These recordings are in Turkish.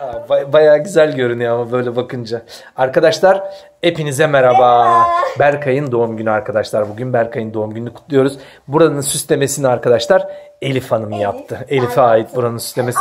Bayağı güzel görünüyor ama böyle bakınca. Arkadaşlar hepinize merhaba. Berkay'ın doğum günü arkadaşlar. Bugün Berkay'ın doğum gününü kutluyoruz. Buranın süslemesini arkadaşlar Elif Hanım yaptı. Elif'e ait buranın süslemesi.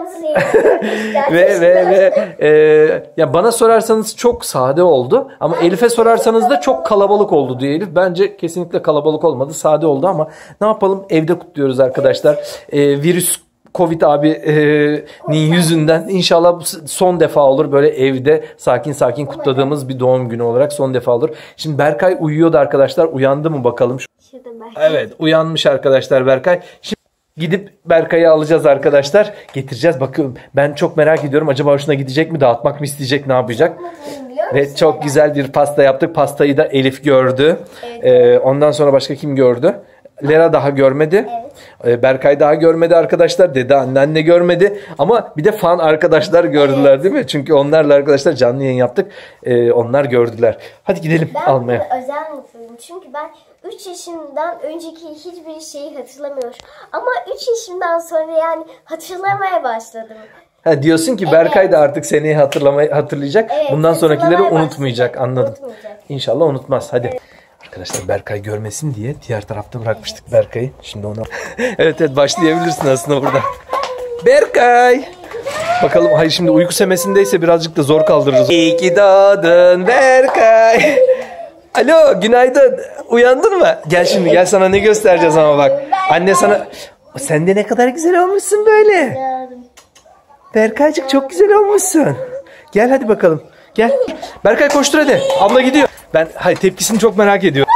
Ya bana sorarsanız çok sade oldu ama Elif'e sorarsanız da çok kalabalık oldu diyor Elif. Bence kesinlikle kalabalık olmadı. Sade oldu ama ne yapalım, evde kutluyoruz arkadaşlar. Virüs Covid abinin yüzünden inşallah son defa olur, böyle evde sakin sakin kutladığımız bir doğum günü olarak son defa olur. Şimdi Berkay uyuyordu arkadaşlar. Uyandı mı bakalım? Evet, uyanmış arkadaşlar Berkay. Şimdi gidip Berkay'ı alacağız arkadaşlar. Getireceğiz. Bakın ben çok merak ediyorum. Acaba hoşuna gidecek mi? Dağıtmak mı isteyecek? Ne yapacak? Ve çok güzel bir pasta yaptık. Pastayı da Elif gördü. Ondan sonra başka kim gördü? Lera daha görmedi. Evet. Berkay daha görmedi arkadaşlar. Dede, anneanne görmedi. Ama bir de fan arkadaşlar gördüler, evet, değil mi? Çünkü onlarla arkadaşlar canlı yayın yaptık. Onlar gördüler. Hadi gidelim almaya. Ben özel mutluyum. Çünkü ben 3 yaşımdan önceki hiçbir şeyi hatırlamıyorum. Ama 3 yaşımdan sonra yani hatırlamaya başladım. Ha, diyorsun ki Berkay da artık seneyi hatırlayacak. Evet, bundan sonrakileri unutmayacak. Anladım. İnşallah unutmaz. Hadi. Evet. Arkadaşlar Berkay görmesin diye diğer tarafta bırakmıştık Berkay'ı. Şimdi ona... evet başlayabilirsin aslında burada. Berkay! Bakalım, hayır şimdi uyku semesindeyse birazcık da zor kaldırırız. İyi ki doğdun Berkay. Alo, günaydın. Uyandın mı? Gel şimdi, gel sana ne göstereceğiz ama bak. Anne sana... Sen de ne kadar güzel olmuşsun böyle. Berkaycık çok güzel olmuşsun. Gel hadi bakalım. Gel. Berkay koştur hadi. Abla gidiyor. Ben tepkisini çok merak ediyorum.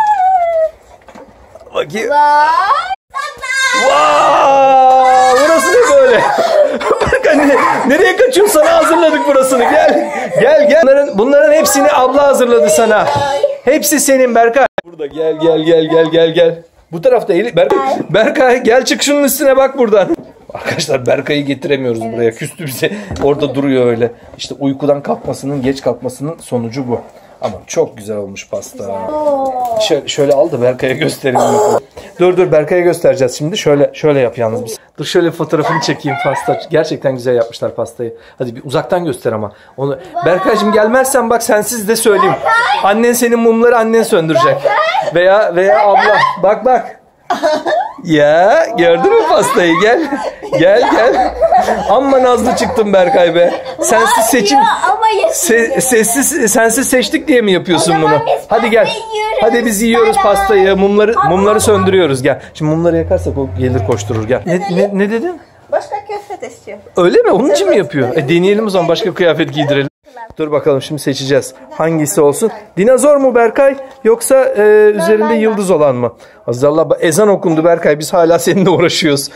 Bakayım. Wow! Burası ne böyle? Berkay nereye kaçıyorsun? Sana hazırladık burasını. Gel. Gel gel. Bunların hepsini abla hazırladı sana. Hepsi senin Berkay. Burada gel. Bu tarafta Elif. Berkay gel, çık şunun üstüne bak buradan. Arkadaşlar Berkay'ı getiremiyoruz buraya. Küstü bize. Orada duruyor öyle. İşte uykudan kalkmasının, geç kalkmasının sonucu bu. Ama çok güzel olmuş pasta. Şöyle al da Berkay'a gösterelim. Dur Berkay'a göstereceğiz şimdi. Şöyle yap yalnız biz. Dur şöyle fotoğrafını çekeyim pasta. Gerçekten güzel yapmışlar pastayı. Hadi bir uzaktan göster ama. Onu Berkay'cığım gelmezsen bak, sensiz de söyleyeyim. Annen senin mumları annen söndürecek. Veya abla. Bak. Ya gördün mü pastayı? Gel. Amma nazlı çıktın Berkay be. Sensiz seçim. Sensiz seçtik diye mi yapıyorsun bunu? Hadi gel. Hadi biz yiyoruz pastayı. Mumları söndürüyoruz, gel. Şimdi mumları yakarsak o gelir koşturur, gel. Ne dedin? Başka kıyafet istiyor. Öyle mi? Onun için mi yapıyor? Deneyelim o zaman, başka kıyafet giydirelim. Dur bakalım şimdi seçeceğiz. Hangisi olsun? Dinozor mu Berkay? Yoksa üzerinde yıldız olan mı? Azallah, ezan okundu Berkay. Biz hala seninle uğraşıyoruz.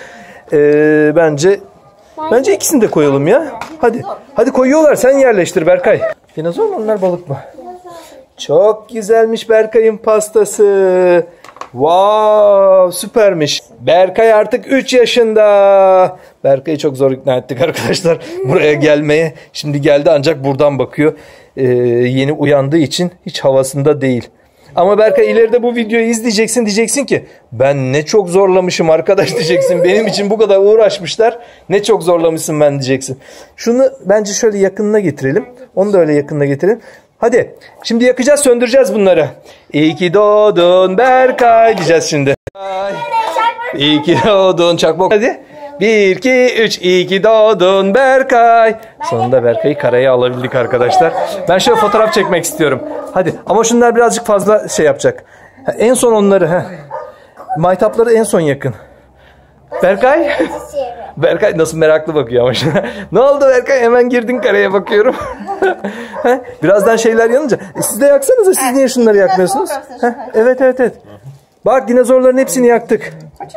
Bence ikisini de koyalım ya. Hadi koyuyorlar. Sen yerleştir Berkay. Dinozor mu onlar, balık mı? Çok güzelmiş Berkay'ın pastası. Wow, süpermiş. Berkay artık 3 yaşında. Berkay'ı çok zor ikna ettik arkadaşlar buraya gelmeye. Şimdi geldi ancak buradan bakıyor. Yeni uyandığı için hiç havasında değil. Ama Berkay ileride bu videoyu izleyeceksin, diyeceksin ki ben ne çok zorlamışım arkadaş diyeceksin. Benim için bu kadar uğraşmışlar. Ne çok zorlamışsın ben diyeceksin. Şunu bence şöyle yakınına getirelim. Onu da öyle yakınına getirelim. Hadi şimdi yakacağız, söndüreceğiz bunları. İyi ki doğdun Berkay diyeceğiz şimdi. İyi ki doğdun çakmak. Hadi. 1, 2, 3. İyi ki doğdun Berkay. Sonunda Berkay'ı karaya alabildik arkadaşlar. Ben şöyle fotoğraf çekmek istiyorum. Hadi ama şunlar birazcık fazla şey yapacak. En son onları. Maytapları en son yakın. Berkay. Berkay nasıl meraklı bakıyor ama şuna. Ne oldu Berkay? Hemen girdin karaya, bakıyorum. Birazdan şeyler yanınca. Siz de yaksanıza. Siz niye şunları yakmıyorsunuz? Evet. Bak dinozorların hepsini yaktık.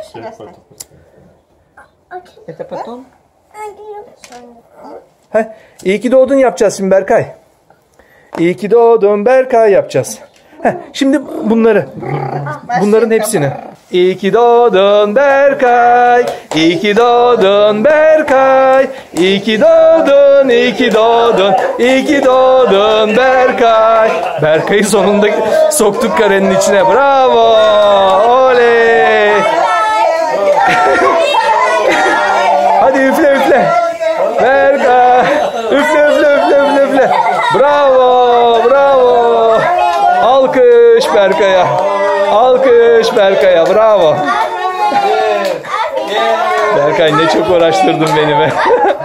İyi ki doğdun yapacağız şimdi Berkay. İyi ki doğdun Berkay yapacağız. Şimdi bunların hepsini. İyi ki doğdun Berkay. İyi ki doğdun Berkay. İyi ki doğdun, iyi ki doğdun. İyi ki doğdun Berkay. Berkay'ı sonunda soktuk karenin içine. Bravo. Oley. Hadi üfle. Berkay. Bravo, bravo. Alkış Berkay'a. Alkış Berkay'a, bravo. Berkay ne çok uğraştırdın beni be.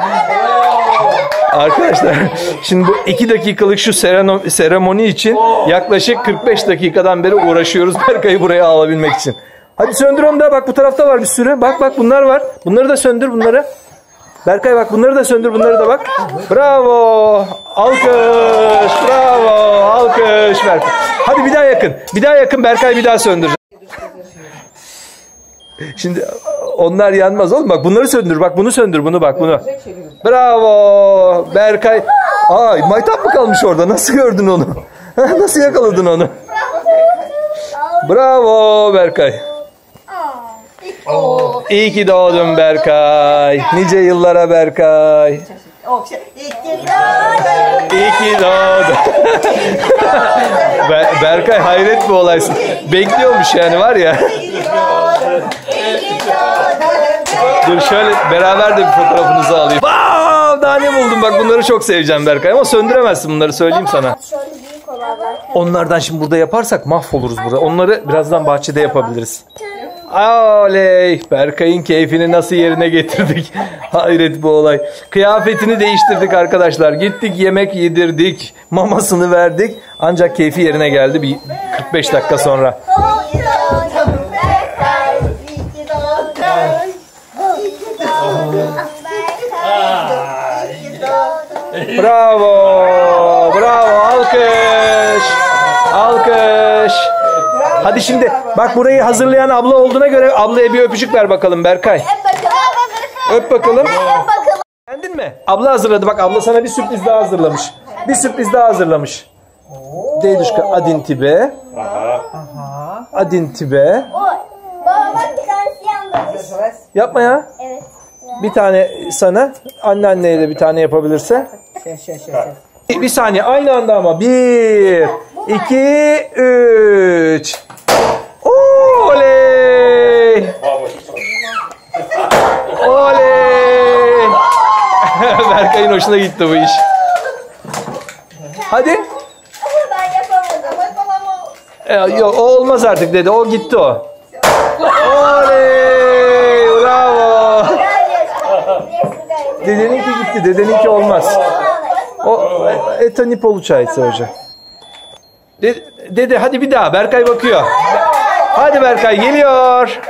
Arkadaşlar şimdi bu 2 dakikalık şu seremoni için yaklaşık 45 dakikadan beri uğraşıyoruz Berkay'ı buraya alabilmek için. Hadi söndür onu da, bak bu tarafta var bir sürü. Bak bunlar var. Bunları da söndür bunları. Berkay bak bunları da söndür, bunları da bak. Bravo. Alkış. Bravo. Alkış Berkay. Hadi bir daha yakın. Bir daha yakın Berkay, bir daha söndür. Şimdi onlar yanmaz oğlum. Bak bunları söndür. Bak bunu söndür. Bunu bak bunu. Bravo. Berkay. Ay maytap mı kalmış orada? Nasıl gördün onu? Nasıl yakaladın onu? Bravo Berkay. İyi ki doğdun Berkay. Nice yıllara Berkay. İyi ki doğdun. Berkay hayret bir olaysın. Bekliyormuş yani var ya. Dur şöyle beraber de bir fotoğrafınızı alayım. Wow, daha ne buldum, bak bunları çok seveceğim Berkay ama söndüremezsin bunları, söyleyeyim sana. Onlardan şimdi burada yaparsak mahvoluruz burada. Onları birazdan bahçede yapabiliriz. Oley! Berkay'ın keyfini nasıl yerine getirdik. Hayret bu olay. Kıyafetini değiştirdik arkadaşlar. Gittik yemek yedirdik. Mamasını verdik. Ancak keyfi yerine geldi bir 45 dakika sonra. Bravo! Bravo! Alkış! Alkış! Hadi şimdi bak burayı hazırlayan abla olduğuna göre ablaya bir öpücük ver bakalım Berkay. Öp bakalım. Beğendin mi? Abla hazırladı. Bak abla sana bir sürpriz daha hazırlamış. Bir sürpriz daha hazırlamış. Deyduşka adin tibe. Adin tibe. Baba bak bir tanesi yandı. Yapma ya. Evet. Bir tane sana. Anneanneye de bir tane yapabilirse. Bir saniye aynı anda ama. 1, 2, 3. Oley! Oley! Berkay'ın hoşuna gitti bu iş. Hadi. Ben yapamadım. Yok o olmaz artık dedi. O gitti o. Oley! Bravo! Dedeninki gitti. Dedeninki olmaz. O etani poluçaysa hoca. Dede hadi bir daha. Berkay bakıyor. Hadi Berkay geliyor.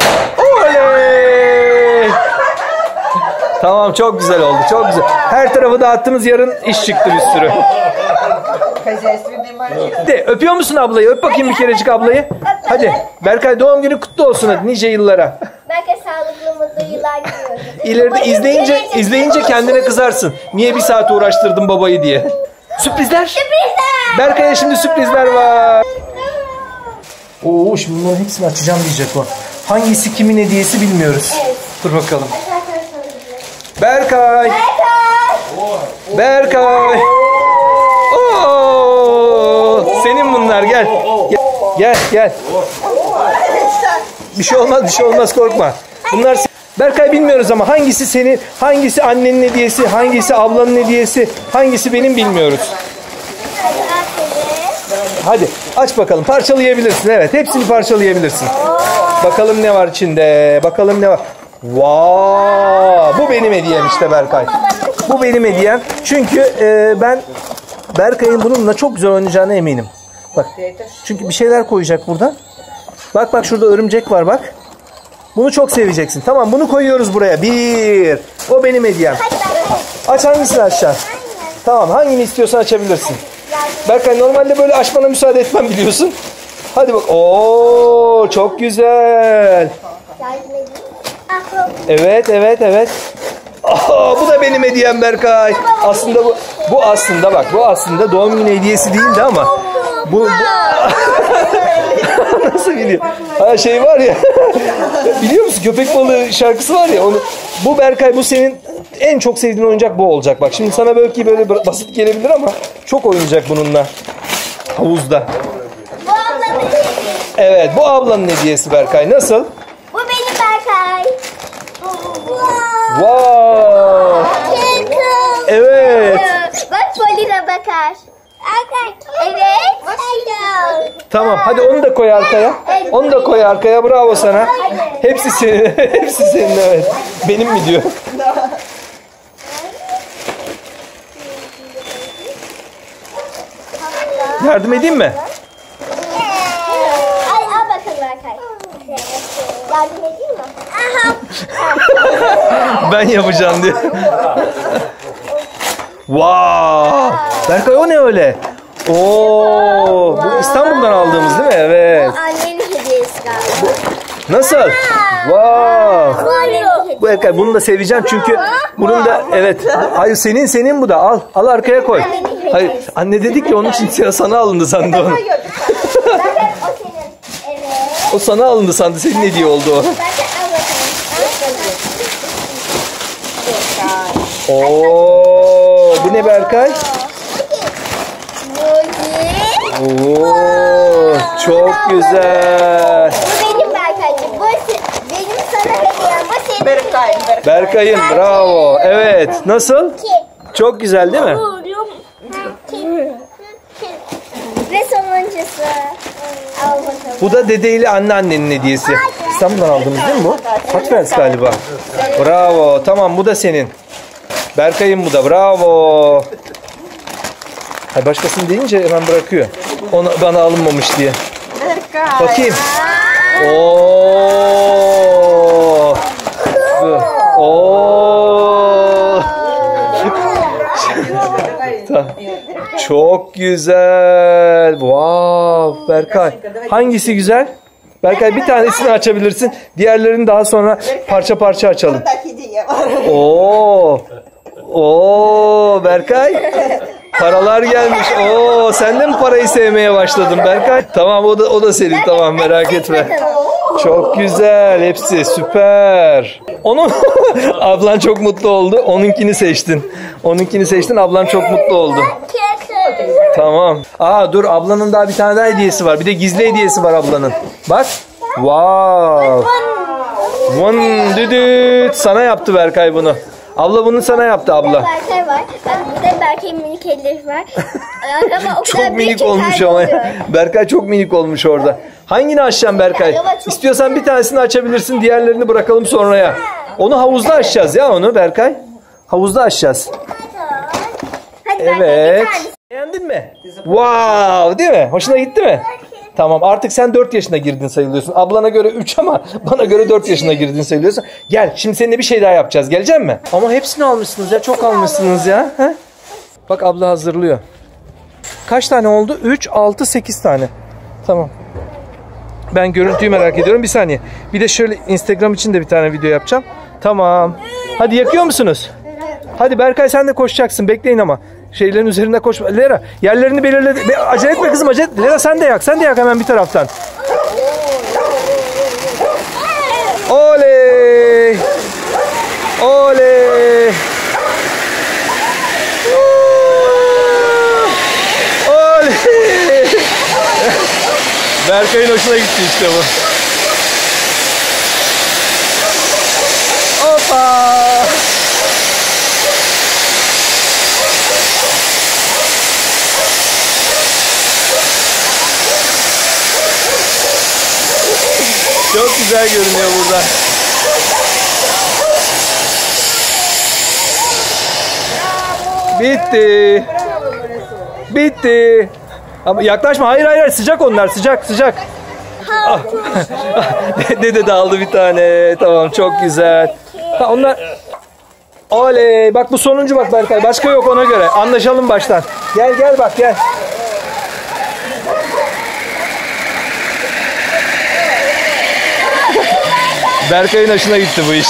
Oley! Tamam çok güzel oldu. Çok güzel. Her tarafı dağıttınız, yarın iş çıktı bir sürü. De öpüyor musun ablayı? Öp bakayım bir kerecik ablayı. Hadi. Berkay doğum günü kutlu olsun hadi nice yıllara. Belki sağlıklı mutlu yıllar diliyorum. İleride izleyince kendine kızarsın. Niye bir saat uğraştırdın babayı diye. Sürprizler. Sürprizler. Berkay'a şimdi sürprizler var. Oo şimdi bunların hepsini açacağım diyecek o. Hangisi kimin hediyesi bilmiyoruz. Evet. Dur bakalım. Berkay. Berkay. Oo! Senin bunlar gel. Gel. Bir şey olmaz korkma. Bunlar Berkay bilmiyoruz ama hangisi senin, hangisi annenin hediyesi, hangisi ablanın hediyesi, hangisi benim bilmiyoruz. Hadi aç bakalım. Parçalayabilirsin. Evet, hepsini parçalayabilirsin. Bakalım ne var içinde. Bakalım ne var. Wow! Bu benim hediyem işte Berkay. Bu benim hediyem. Çünkü ben Berkay'ın bununla çok güzel oynayacağına eminim. Bak. Çünkü bir şeyler koyacak burada. Bak şurada örümcek var bak. Bunu çok seveceksin. Tamam bunu koyuyoruz buraya. 1. O benim hediyem. Aç hangisini açacaksın? Tamam hangini istiyorsan açabilirsin. Berkay normalde böyle açmana müsaade etmem biliyorsun. Hadi bak. Oo çok güzel. Evet. Bu da benim hediyem Berkay. Aslında bu aslında doğum günü hediyesi değildi ama bu nasıl biliyor? Ha şey var ya. Biliyor musun? Köpek balığı şarkısı var ya. Bu Berkay bu senin en çok sevdiğin oyuncak bu olacak. Bak şimdi sana belki böyle basit gelebilir ama çok oynayacak bununla. Havuzda. Bu ablamın hediyesi. Evet bu ablanın hediyesi Berkay. Nasıl? Bu benim Berkay. Wow. Evet. Bak Polina bakar. Evet. Başlayalım. Tamam hadi onu da koy arkaya. Onu da koy arkaya. Bravo sana. Hepsi senin. Hepsi senin evet. Benim mi diyor? Yardım edeyim mi? Al bakalım Berkay. Yardım edeyim mi? Aha. Ben yapacağım diyor. Wow! Berkay o ne öyle? Oo, bu İstanbul'dan aldığımız değil mi? Evet. Annenin hediyesi galiba. Nasıl? Wow! Bu annenin hediyesi. Bu Berkay bunu da seveceğim çünkü bunun da evet. Hayır senin bu da al. Al arkaya koy. Hayır anne dedik ki onun için sana alındı sandı onu. O senin. Evet. O sana alındı sandı. Senin hediye oldu o. Berkay al bakalım. Oo, bu ne Berkay? Oo, çok güzel. Bu benim Berkay'cığım. Benim sana hediyem. Bu senin. Berkay'ım bravo. Evet. Nasıl? Çok güzel değil mi? Ve sonuncusu. Al bakalım. Bu da dede ile anneannenin hediyesi. İstanbul'dan aldığımız değil mi bu? Fatfens galiba. Bravo. Tamam bu da senin. Berkay'ım bu da. Bravo. Hayır, başkasını deyince hemen bırakıyor. Onu bana alınmamış diye. Bakayım. Oo. Oo. Çok güzel. Wow, Berkay. Hangisi güzel? Berkay bir tanesini açabilirsin. Diğerlerini daha sonra parça parça açalım. Oo. Oo, Berkay. Paralar gelmiş. Oo, sen de mi parayı sevmeye başladın Berkay? Tamam o da senin. Tamam merak etme. Çok güzel. Hepsi süper. Onun ablan çok mutlu oldu. Onunkini seçtin. Onunkini seçtin. Ablan çok mutlu oldu. Tamam. Aa dur ablanın daha bir tane daha hediyesi var. Bir de gizli hediyesi var ablanın. Bak. Wow. One düdüt. Sana yaptı Berkay bunu. Abla bunu sana yaptı abla. Berkay var. Bir de Berkay'ın minik elleri var. Ama o Çok kadar minik büyük olmuş ki ama. kaybolmuyor. Berkay çok minik olmuş orada. Hangini açacaksın Berkay? İstiyorsan bir tanesini açabilirsin. Diğerlerini bırakalım sonraya. Onu havuzda açacağız ya onu Berkay. Havuzda açacağız. Hadi Berkay bir Evet. tanesi. Beğendin mi? Wow, değil mi? Hoşuna gitti mi? Tamam artık sen 4 yaşına girdin sayılıyorsun. Ablana göre 3 ama bana göre 4 yaşına girdin sayılıyorsun. Gel şimdi seninle bir şey daha yapacağız. Gelecek mi? Ama hepsini almışsınız ya. Çok almışsınız ya. He? Bak abla hazırlıyor. Kaç tane oldu? 3, 6, 8 tane. Tamam. Ben görüntüyü merak ediyorum. Bir saniye. Bir de şöyle Instagram için de bir tane video yapacağım. Tamam. Hadi yakıyor musunuz? Hadi Berkay sen de koşacaksın. Bekleyin ama. Şeylerin üzerinde koşma. Lera yerlerini belirledi. Acele etme kızım acele et. Lera sen de yak. Sen de yak hemen bir taraftan. Oley. Oley. Oley. Berkay'ın hoşuna gitti işte bu. Hoppa. Çok güzel görünüyor burada. Bitti. Bitti. Ama yaklaşma. Hayır hayır sıcak onlar. Sıcak sıcak. Ah. Dede de aldı bir tane. Tamam çok güzel. Ha, onlar. Oley. Bak bu sonuncu bak Berkay. Başka yok ona göre. Anlaşalım baştan. Gel gel bak gel. Berkay'ın hoşuna gitti bu iş.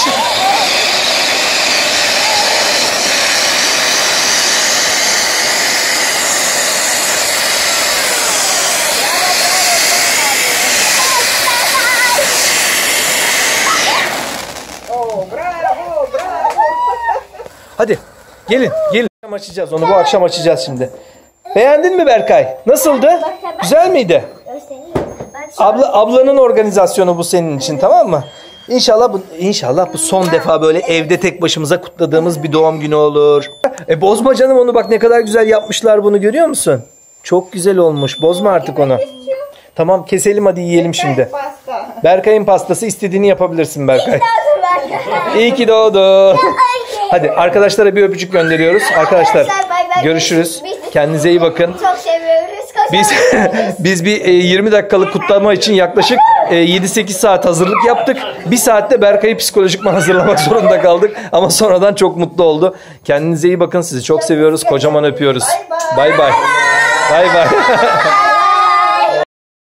Hadi gelin gelin. Açacağız onu bu akşam açacağız şimdi. Beğendin mi Berkay? Nasıldı? Güzel miydi? Ablanın organizasyonu bu senin için tamam mı? İnşallah bu son defa böyle evde tek başımıza kutladığımız bir doğum günü olur. Bozma canım onu bak ne kadar güzel yapmışlar bunu görüyor musun? Çok güzel olmuş. Bozma artık onu. Tamam keselim hadi yiyelim şimdi. Pasta. Berkay'ın pastası, istediğini yapabilirsin Berkay. Lazım ben. İyi ki doğdu. Hadi arkadaşlara bir öpücük gönderiyoruz. Arkadaşlar bay bay. görüşürüz. Kendinize iyi bakın. Çok seviyoruz. Biz bir 20 dakikalık kutlama için yaklaşık 7-8 saat hazırlık yaptık. Bir saatte Berkay'ı psikolojikman hazırlamak zorunda kaldık. Ama sonradan çok mutlu oldu. Kendinize iyi bakın. Sizi çok seviyoruz. Kocaman öpüyoruz. Bay bay. Bay bay.